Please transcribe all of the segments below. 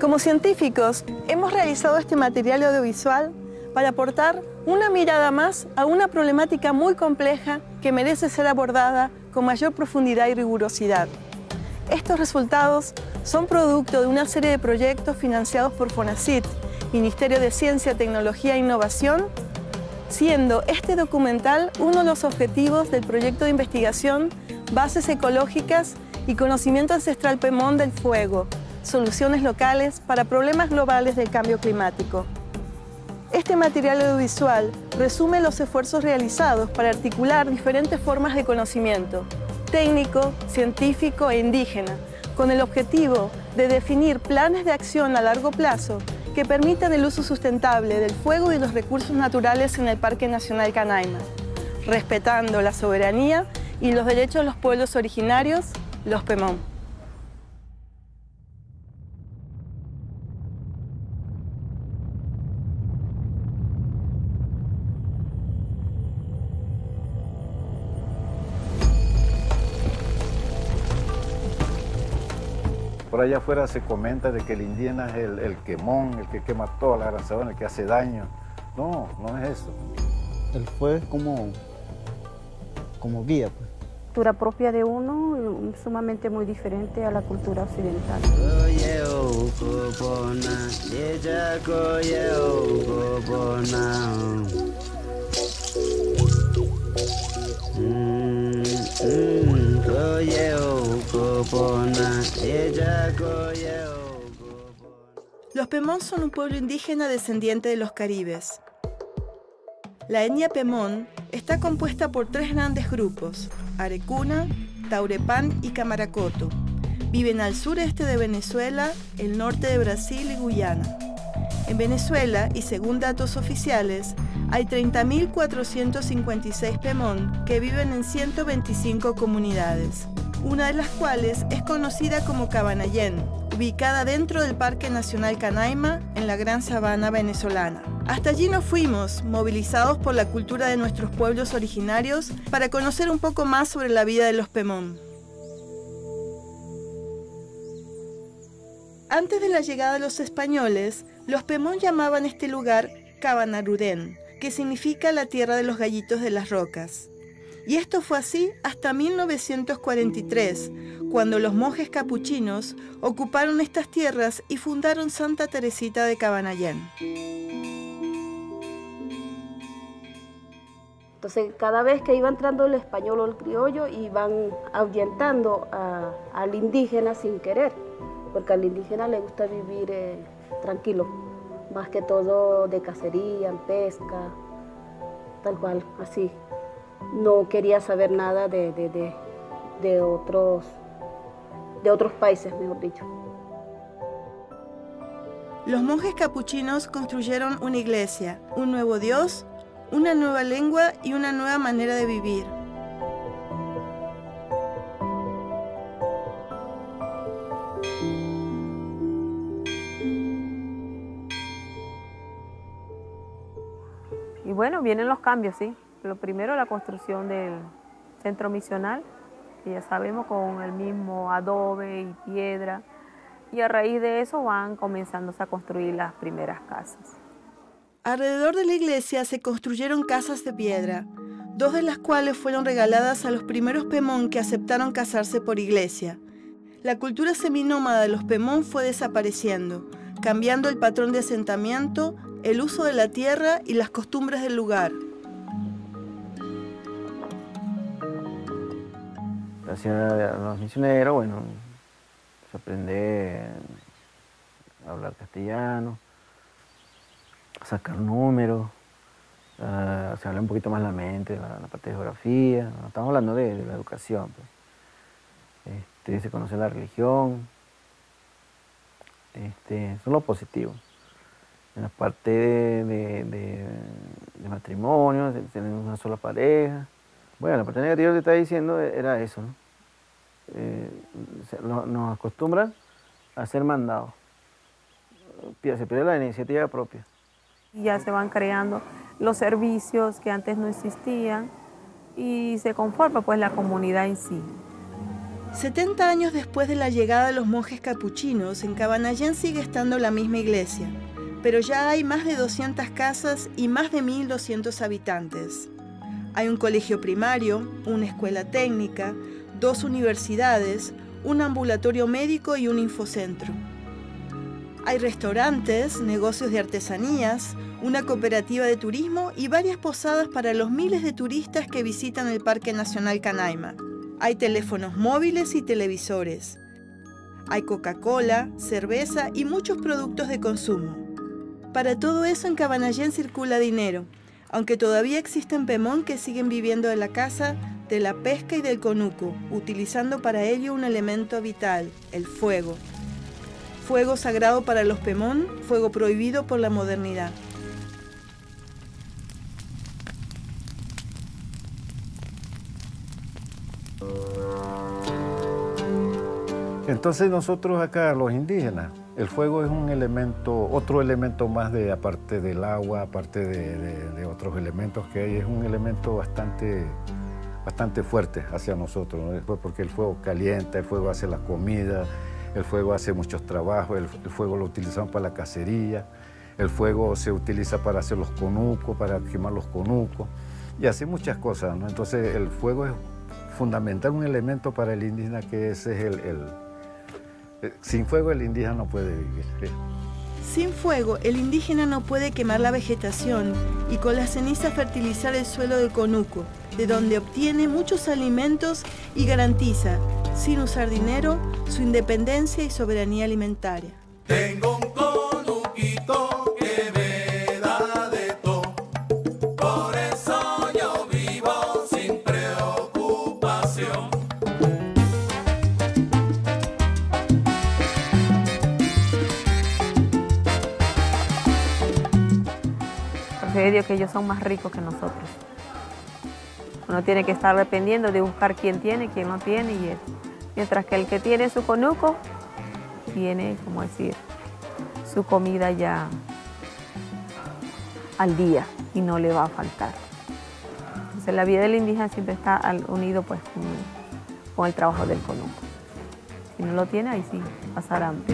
Como científicos, hemos realizado este material audiovisual para aportar una mirada más a una problemática muy compleja que merece ser abordada con mayor profundidad y rigurosidad. Estos resultados son producto de una serie de proyectos financiados por FONACYT, Ministerio de Ciencia, Tecnología e Innovación, siendo este documental uno de los objetivos del proyecto de investigación Bases Ecológicas y Conocimiento Ancestral PEMON del Fuego, Soluciones Locales para Problemas Globales del Cambio Climático. Este material audiovisual resume los esfuerzos realizados para articular diferentes formas de conocimiento, técnico, científico e indígena, con el objetivo de definir planes de acción a largo plazo que permitan el uso sustentable del fuego y los recursos naturales en el Parque Nacional Canaima, respetando la soberanía y los derechos de los pueblos originarios, los PEMON. Por allá afuera se comenta de que el indígena es el quemón, el que quema toda la gran sabana, el que hace daño. No, no es eso. El fuego es como guía, pues. La cultura propia de uno es sumamente muy diferente a la cultura occidental. Los PEMON son un pueblo indígena descendiente de los caribes. La etnia PEMON está compuesta por tres grandes grupos: Arecuna, Taurepán y Camaracoto. Viven al sureste de Venezuela, el norte de Brasil y Guyana. En Venezuela, y según datos oficiales, hay 30.456 PEMON que viven en 125 comunidades, una de las cuales es conocida como Cabanayén, ubicada dentro del Parque Nacional Canaima, en la Gran Sabana venezolana. Hasta allí nos fuimos, movilizados por la cultura de nuestros pueblos originarios, para conocer un poco más sobre la vida de los PEMON. Antes de la llegada de los españoles, los PEMON llamaban este lugar Cabanarurén, que significa la tierra de los gallitos de las rocas. Y esto fue así hasta 1943, cuando los monjes capuchinos ocuparon estas tierras y fundaron Santa Teresita de Cabanayén. Entonces, cada vez que iba entrando el español o el criollo, iban ahuyentando al indígena sin querer, porque al indígena le gusta vivir tranquilo, más que todo de cacería, en pesca, tal cual, así. No quería saber nada de otros países, mejor dicho. Los monjes capuchinos construyeron una iglesia, un nuevo Dios, una nueva lengua y una nueva manera de vivir. Y bueno, vienen los cambios, sí. Lo primero, la construcción del centro misional, que ya sabemos, con el mismo adobe y piedra. Y a raíz de eso van comenzándose a construir las primeras casas. Alrededor de la iglesia se construyeron casas de piedra, dos de las cuales fueron regaladas a los primeros PEMON que aceptaron casarse por iglesia. La cultura seminómada de los PEMON fue desapareciendo, cambiando el patrón de asentamiento, el uso de la tierra y las costumbres del lugar. Hacia los misioneros, bueno, se aprende a hablar castellano, a sacar números, se habla un poquito más la mente, la parte de geografía. No estamos hablando de la educación, pues. Se conoce la religión, eso es lo positivo. En la parte de matrimonio, tienen una sola pareja. Bueno, la parte negativa que te estaba diciendo era eso, ¿no? Nos acostumbran a ser mandados. Se pierde la iniciativa propia. Ya se van creando los servicios que antes no existían y se conforma pues la comunidad en sí. 70 años después de la llegada de los monjes capuchinos, en Cabanallén sigue estando la misma iglesia, pero ya hay más de 200 casas y más de 1.200 habitantes. Hay un colegio primario, una escuela técnica, 2 universidades, un ambulatorio médico y un infocentro. Hay restaurantes, negocios de artesanías, una cooperativa de turismo y varias posadas para los miles de turistas que visitan el Parque Nacional Canaima. Hay teléfonos móviles y televisores. Hay Coca-Cola, cerveza y muchos productos de consumo. Para todo eso en Cabanallén circula dinero, aunque todavía existen pemón que siguen viviendo de la caza, de la pesca y del conuco, utilizando para ello un elemento vital, el fuego. Fuego sagrado para los pemón, fuego prohibido por la modernidad. Entonces nosotros acá, los indígenas, el fuego es un elemento, otro elemento más de, aparte del agua, aparte de otros elementos que hay, es un elemento bastante fuerte hacia nosotros, ¿no? Porque el fuego calienta, el fuego hace la comida, el fuego hace muchos trabajos, el fuego lo utilizamos para la cacería, el fuego se utiliza para hacer los conucos, para quemar los conucos y hace muchas cosas, ¿no? Entonces el fuego es fundamental, un elemento para el indígena que ese es sin fuego el indígena no puede vivir. Sin fuego, el indígena no puede quemar la vegetación y con la ceniza fertilizar el suelo del conuco, de donde obtiene muchos alimentos y garantiza, sin usar dinero, su independencia y soberanía alimentaria. Tengo un conuquito que me da de todo, por eso yo vivo sin preocupación. Dios que ellos son más ricos que nosotros. Uno tiene que estar dependiendo de buscar quién tiene, quién no tiene y eso. Mientras que el que tiene su conuco tiene, como decir, su comida ya al día y no le va a faltar. Entonces la vida del indígena siempre está unido pues con el trabajo del conuco. Si no lo tiene, ahí sí, pasar hambre.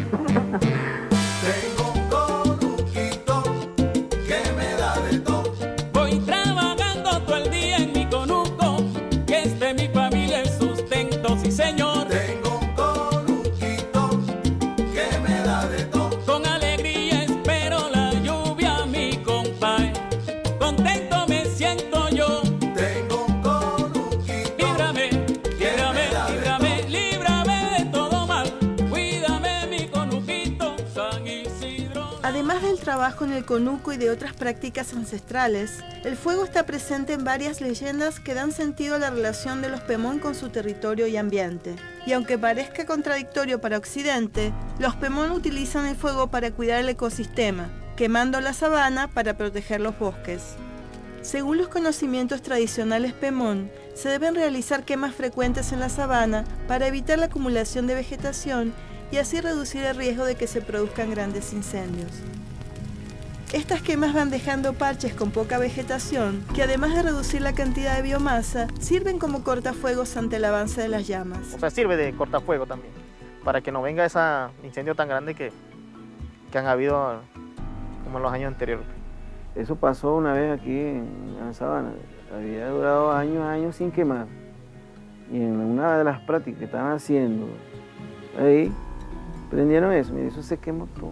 Tengo un conuquito que me da de todo. Voy trabajando todo el día en mi conuco, que es de mi familia el sustento, sí señor. Tengo un conuquito que me da de todo. Con alegría espero la lluvia, mi compadre. Contento me siento yo. Tengo un conuquito. Líbrame, líbrame, líbrame, líbrame de todo mal. Cuídame mi conuquito, San Isidro. Además del trabajo en el conuco y de otras prácticas ancestrales, el fuego está presente en varias leyendas que dan sentido a la relación de los pemón con su territorio y ambiente. Y aunque parezca contradictorio para Occidente, los pemón utilizan el fuego para cuidar el ecosistema, quemando la sabana para proteger los bosques. Según los conocimientos tradicionales pemón, se deben realizar quemas frecuentes en la sabana para evitar la acumulación de vegetación y así reducir el riesgo de que se produzcan grandes incendios. Estas quemas van dejando parches con poca vegetación, que además de reducir la cantidad de biomasa, sirven como cortafuegos ante el avance de las llamas. O sea, sirve de cortafuego también, para que no venga ese incendio tan grande que han habido como en los años anteriores. Eso pasó una vez aquí en la sabana, había durado años sin quemar. Y en una de las prácticas que estaban haciendo, ahí prendieron eso, mire, eso se quemó todo.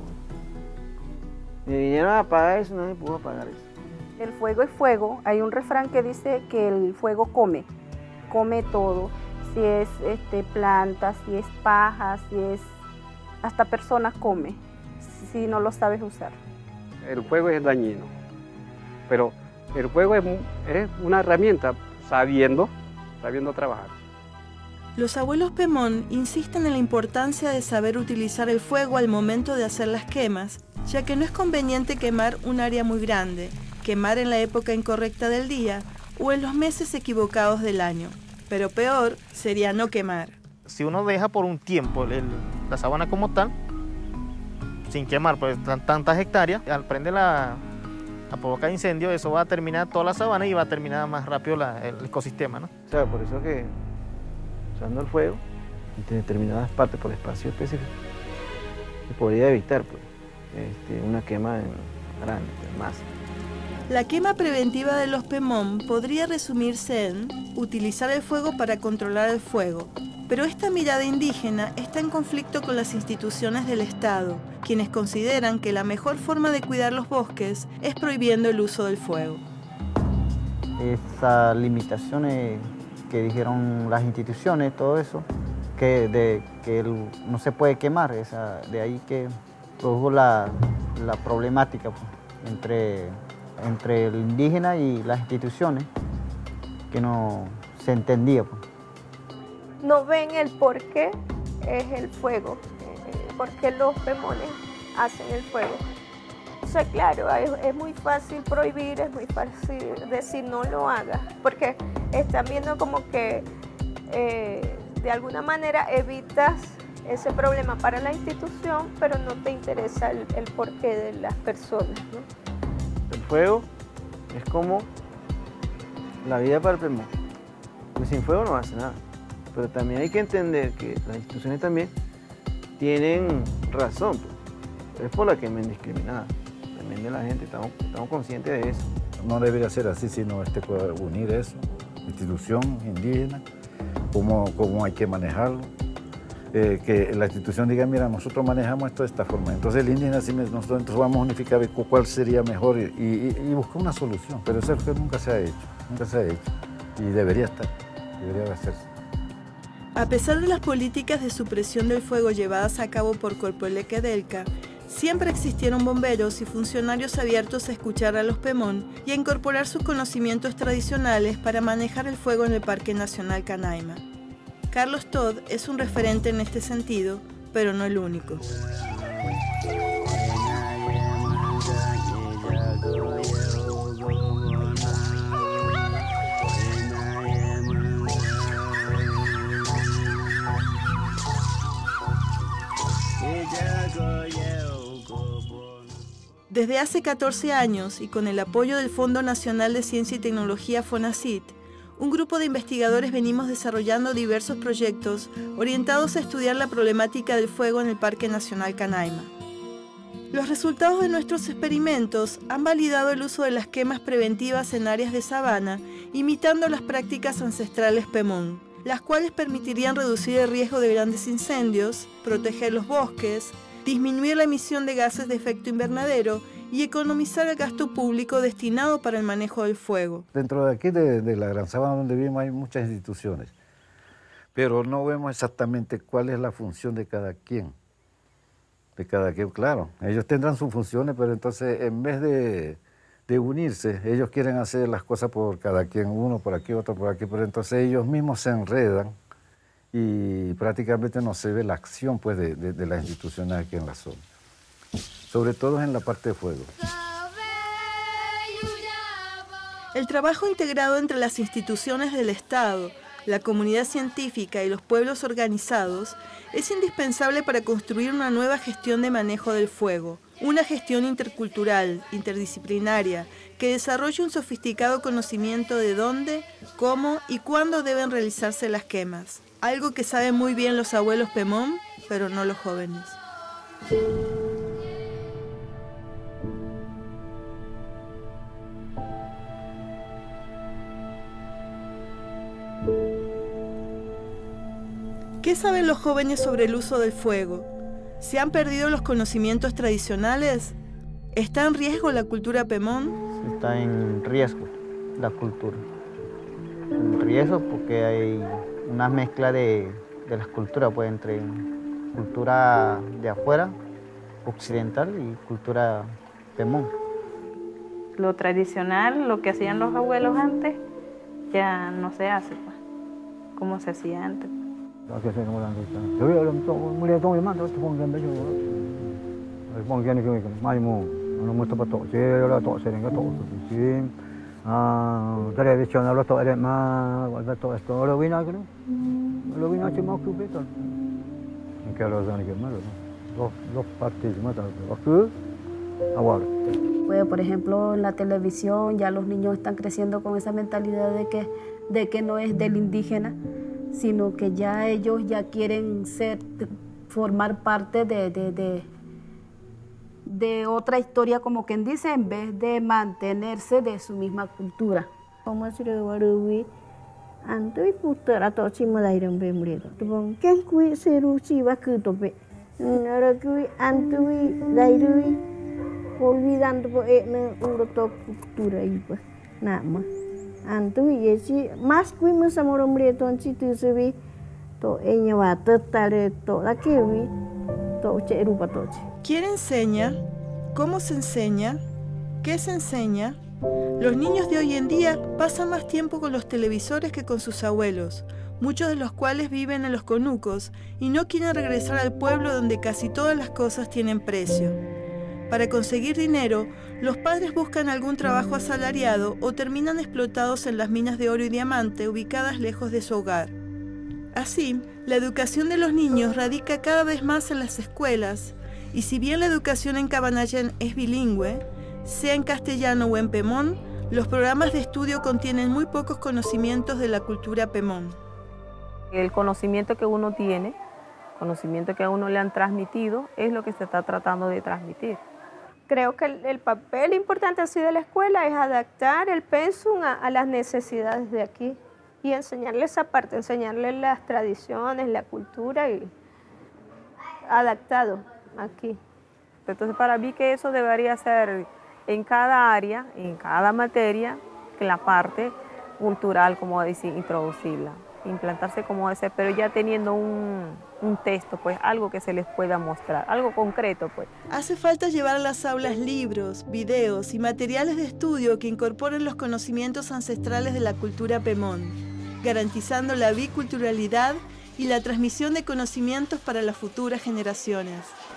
Me vinieron a apagar eso, no me pudo apagar eso. El fuego es fuego. Hay un refrán que dice que el fuego come todo. Si es plantas, si es paja, si es hasta personas come, si no lo sabes usar. El fuego es dañino, pero el fuego es una herramienta sabiendo trabajar. Los abuelos pemón insisten en la importancia de saber utilizar el fuego al momento de hacer las quemas, ya que no es conveniente quemar un área muy grande, quemar en la época incorrecta del día o en los meses equivocados del año. Pero peor sería no quemar. Si uno deja por un tiempo la sabana como tal, sin quemar pues, tantas hectáreas, al prender a provocar incendio, eso va a terminar toda la sabana y va a terminar más rápido el ecosistema, ¿no? O sea, por eso que usando el fuego en determinadas partes por espacio específico, se podría evitar pues, una quema grande, en masa. La quema preventiva de los PEMON podría resumirse en utilizar el fuego para controlar el fuego. Pero esta mirada indígena está en conflicto con las instituciones del Estado, quienes consideran que la mejor forma de cuidar los bosques es prohibiendo el uso del fuego. Esas limitaciones que dijeron las instituciones, todo eso, que no se puede quemar, de ahí que produjo la problemática pues, entre el indígena y las instituciones, que no se entendía. Pues. No ven el por qué es el fuego, por qué los PEMONes hacen el fuego. O sea, claro, es muy fácil prohibir, es muy fácil decir no lo hagas, porque están viendo como que de alguna manera evitas ese problema para la institución, pero no te interesa el porqué de las personas, ¿no? El fuego es como la vida para el PEMON, pues sin fuego no hace nada. Pero también hay que entender que las instituciones también tienen razón, pues. Es por la quema indiscriminada, también de la gente, estamos conscientes de eso. No debería ser así, sino unir eso, institución indígena, cómo hay que manejarlo, que la institución diga, mira, nosotros manejamos esto de esta forma, entonces el indígena, nosotros vamos a unificar cuál sería mejor y buscar una solución, pero eso es que nunca se ha hecho y debería hacerse. A pesar de las políticas de supresión del fuego llevadas a cabo por Corpoelec Edelca, siempre existieron bomberos y funcionarios abiertos a escuchar a los PEMON y a incorporar sus conocimientos tradicionales para manejar el fuego en el Parque Nacional Canaima. Carlos Todd es un referente en este sentido, pero no el único. Desde hace 14 años y con el apoyo del Fondo Nacional de Ciencia y Tecnología FONACYT, un grupo de investigadores venimos desarrollando diversos proyectos orientados a estudiar la problemática del fuego en el Parque Nacional Canaima. Los resultados de nuestros experimentos han validado el uso de las quemas preventivas en áreas de sabana, imitando las prácticas ancestrales PEMON, las cuales permitirían reducir el riesgo de grandes incendios, proteger los bosques, disminuir la emisión de gases de efecto invernadero y economizar el gasto público destinado para el manejo del fuego. Dentro de aquí, de la Gran Sabana donde vivimos, hay muchas instituciones, pero no vemos exactamente cuál es la función de cada quien. Claro, ellos tendrán sus funciones, pero entonces en vez de unirse, ellos quieren hacer las cosas por cada quien, uno por aquí, otro por aquí, pero entonces ellos mismos se enredan y prácticamente no se ve la acción pues, de las instituciones aquí en la zona, sobre todo en la parte de fuego. El trabajo integrado entre las instituciones del Estado, la comunidad científica y los pueblos organizados es indispensable para construir una nueva gestión de manejo del fuego, una gestión intercultural, interdisciplinaria, que desarrolle un sofisticado conocimiento de dónde, cómo y cuándo deben realizarse las quemas. Algo que saben muy bien los abuelos PEMON, pero no los jóvenes. ¿Qué saben los jóvenes sobre el uso del fuego? ¿Se han perdido los conocimientos tradicionales? ¿Está en riesgo la cultura PEMON? Está en riesgo la cultura. En riesgo porque hay una mezcla de las culturas, pues, entre cultura de afuera, occidental, y cultura PEMON. Lo tradicional, lo que hacían los abuelos antes, ya no se hace, pues, como se hacía antes. Pues, por ejemplo, en la televisión ya los niños están creciendo con esa mentalidad de que no es del indígena, sino que ya ellos ya quieren formar parte de otra historia, como quien dice, en vez de mantenerse de su misma cultura. Como si Antui putar atau cima dairam bemredo. Tubong ken kui seruci waku tope. Nara kui antui dairui olvidan topo ekne uroto cultura ipa. Nama. Antui yesi mas kui musamoro mredo anci tu sebi to enya wata tale to dakewi to che rupa toche. ¿Quién enseña? ¿Cómo se enseña? ¿Qué se enseña? Los niños de hoy en día pasan más tiempo con los televisores que con sus abuelos, muchos de los cuales viven en los conucos y no quieren regresar al pueblo donde casi todas las cosas tienen precio. Para conseguir dinero, los padres buscan algún trabajo asalariado o terminan explotados en las minas de oro y diamante ubicadas lejos de su hogar. Así, la educación de los niños radica cada vez más en las escuelas, y si bien la educación en Cabanayén es bilingüe, sea en castellano o en pemón, los programas de estudio contienen muy pocos conocimientos de la cultura pemón. El conocimiento que uno tiene, conocimiento que a uno le han transmitido, es lo que se está tratando de transmitir. Creo que el papel importante así de la escuela es adaptar el pensum a las necesidades de aquí y enseñarles esa parte, enseñarles las tradiciones, la cultura y adaptado aquí. Entonces para mí que eso debería ser en cada área, en cada materia, que la parte cultural, como decir, introducirla, implantarse como ese, pero ya teniendo un texto, pues algo que se les pueda mostrar, algo concreto, pues. Hace falta llevar a las aulas libros, videos y materiales de estudio que incorporen los conocimientos ancestrales de la cultura pemón, garantizando la biculturalidad y la transmisión de conocimientos para las futuras generaciones.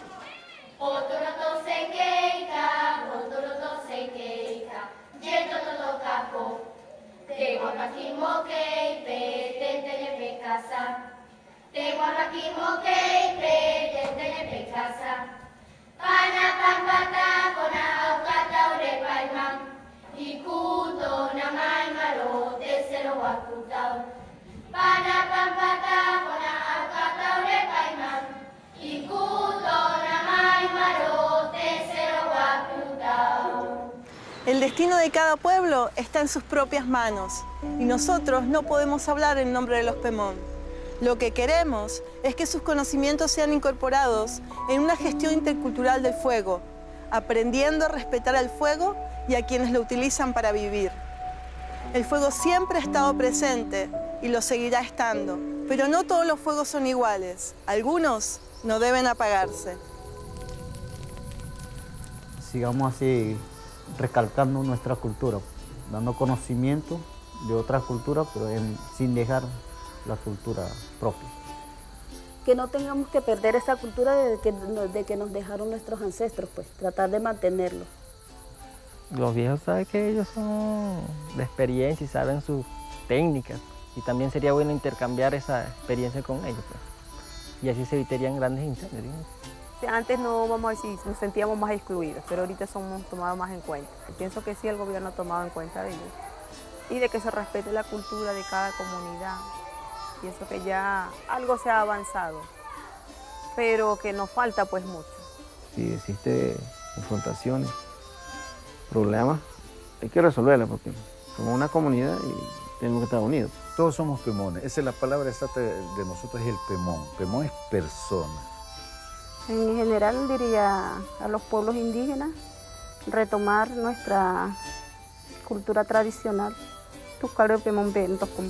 El destino de cada pueblo está en sus propias manos y nosotros no podemos hablar en nombre de los pemón. Lo que queremos es que sus conocimientos sean incorporados en una gestión intercultural del fuego, aprendiendo a respetar al fuego y a quienes lo utilizan para vivir. El fuego siempre ha estado presente y lo seguirá estando, pero no todos los fuegos son iguales. Algunos no deben apagarse. Sigamos así recalcando nuestra cultura, dando conocimiento de otra cultura, pero sin dejar la cultura propia. Que no tengamos que perder esa cultura de que nos dejaron nuestros ancestros, pues tratar de mantenerlo. Los viejos saben que ellos son de experiencia y saben sus técnicas, y también sería bueno intercambiar esa experiencia con ellos, pues. Y así se evitarían grandes incendios, digamos. Antes no, vamos a decir, nos sentíamos más excluidos, pero ahorita somos tomados más en cuenta. Pienso que sí, el gobierno ha tomado en cuenta de ellos. Y de que se respete la cultura de cada comunidad. Pienso que ya algo se ha avanzado, pero que nos falta pues mucho. Si existe confrontaciones, problemas, hay que resolverlas porque somos una comunidad y tenemos que estar unidos. Todos somos pemones. Esa es la palabra exacta de nosotros, es el pemón. Pemón es persona. En general diría a los pueblos indígenas retomar nuestra cultura tradicional. Tucaro pemón bentos con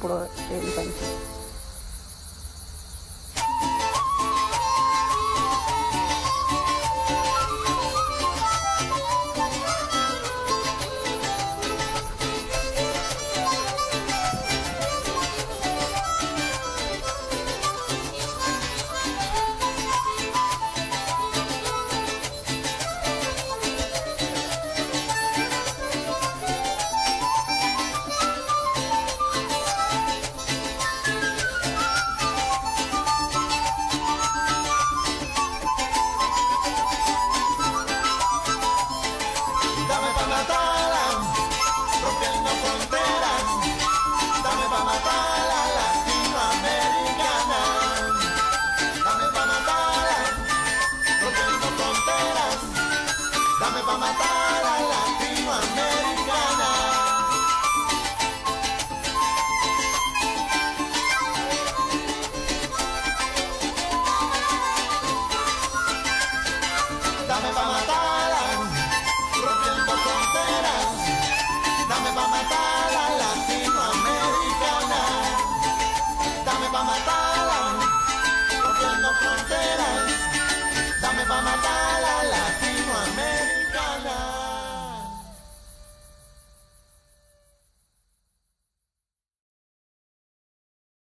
pa' matar a latinoamericana. Dame pa' matarla, rompiendo fronteras. Dame pa' matar a latinoamericana. Dame pa' matarla, rompiendo fronteras. Dame pa' matar.